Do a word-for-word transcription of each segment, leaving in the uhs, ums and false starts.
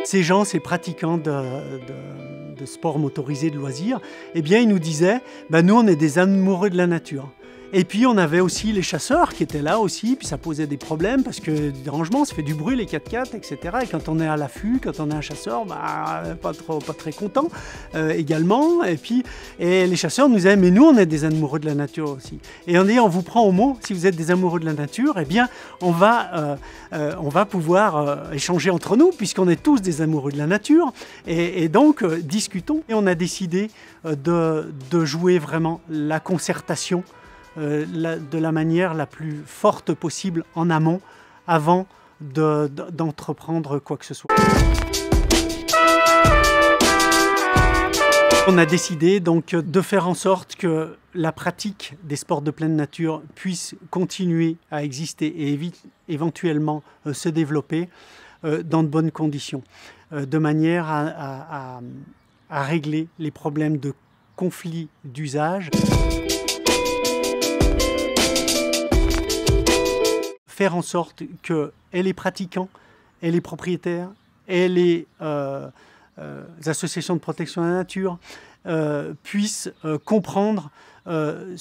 Ces gens, ces pratiquants de, de, de sport motorisé, de loisirs, eh bien, ils nous disaient, ben, nous, on est des amoureux de la nature. Et puis, on avait aussi les chasseurs qui étaient là aussi, puis ça posait des problèmes parce que des dérangements, ça fait du bruit, les quatre-quatre, et cetera. Et quand on est à l'affût, quand on est un chasseur, bah, pas, trop, pas très content euh, également. Et puis, et les chasseurs nous disaient, mais nous, on est des amoureux de la nature aussi. Et on dit, on vous prend au mot, si vous êtes des amoureux de la nature, eh bien, on va, euh, euh, on va pouvoir euh, échanger entre nous, puisqu'on est tous des amoureux de la nature. Et, et donc, euh, discutons. Et on a décidé euh, de, de jouer vraiment la concertation Euh, la, de la manière la plus forte possible en amont avant de, de, d'entreprendre quoi que ce soit. On a décidé donc de faire en sorte que la pratique des sports de pleine nature puisse continuer à exister et éventuellement euh, se développer euh, dans de bonnes conditions, euh, de manière à, à, à, à régler les problèmes de conflits d'usage. Faire en sorte que et les pratiquants, et les propriétaires, et les euh, euh, associations de protection de la nature euh, puissent euh, comprendre euh,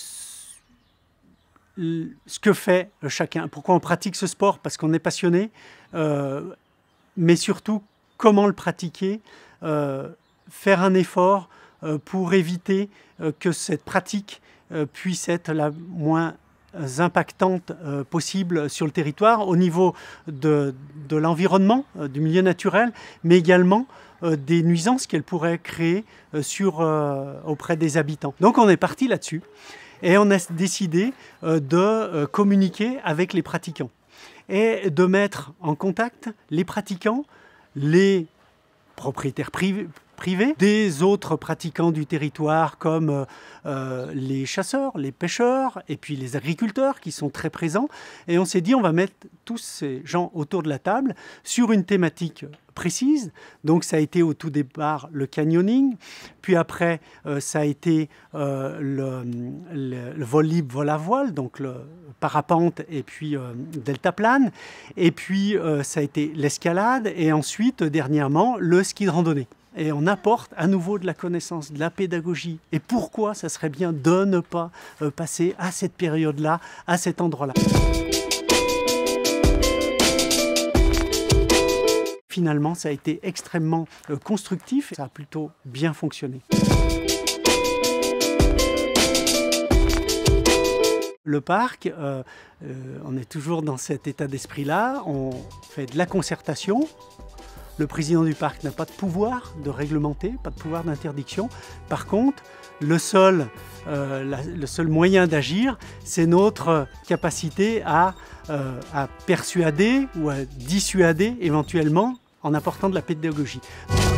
ce que fait chacun. Pourquoi on pratique ce sport? Parce qu'on est passionné, euh, mais surtout comment le pratiquer, euh, faire un effort euh, pour éviter euh, que cette pratique euh, puisse être la moins impactantes euh, possibles sur le territoire au niveau de, de l'environnement, euh, du milieu naturel, mais également euh, des nuisances qu'elle pourrait créer euh, sur, euh, auprès des habitants. Donc on est parti là-dessus et on a décidé euh, de euh, communiquer avec les pratiquants et de mettre en contact les pratiquants, les propriétaires privés, privés, des autres pratiquants du territoire comme euh, les chasseurs, les pêcheurs et puis les agriculteurs qui sont très présents. Et on s'est dit on va mettre tous ces gens autour de la table sur une thématique précise. Donc ça a été au tout départ le canyoning, puis après euh, ça a été euh, le, le, le vol libre, vol à voile, donc le parapente et puis euh, deltaplane, et puis euh, ça a été l'escalade et ensuite dernièrement le ski de randonnée. Et on apporte à nouveau de la connaissance, de la pédagogie. Et pourquoi ça serait bien de ne pas euh, passer à cette période-là, à cet endroit-là. Finalement, ça a été extrêmement euh, constructif. Ça a plutôt bien fonctionné. Le parc, euh, euh, on est toujours dans cet état d'esprit-là. On fait de la concertation. Le président du parc n'a pas de pouvoir de réglementer, pas de pouvoir d'interdiction. Par contre, le seul, euh, la, le seul moyen d'agir, c'est notre capacité à, euh, à persuader ou à dissuader éventuellement en apportant de la pédagogie.